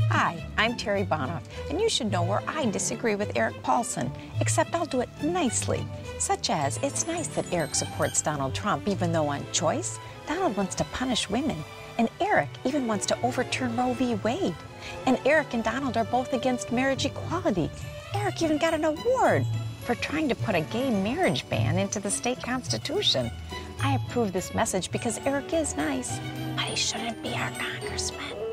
Hi, I'm Terri Bonoff, and you should know where I disagree with Eric Paulson, except I'll do it nicely. Such as, it's nice that Eric supports Donald Trump, even though on choice, Donald wants to punish women, and Eric even wants to overturn Roe v. Wade. And Eric and Donald are both against marriage equality. Eric even got an award for trying to put a gay marriage ban into the state constitution. I approve this message because Eric is nice, but he shouldn't be our congressman.